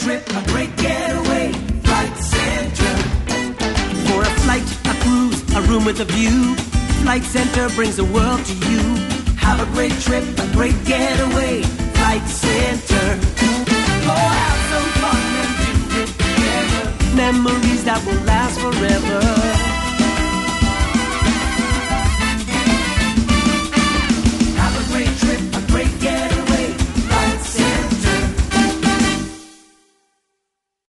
trip, a great getaway, Flight Center. For a flight, a cruise, a room with a view, Flight Center brings the world to you. Have a great trip, a great getaway, Flight Center.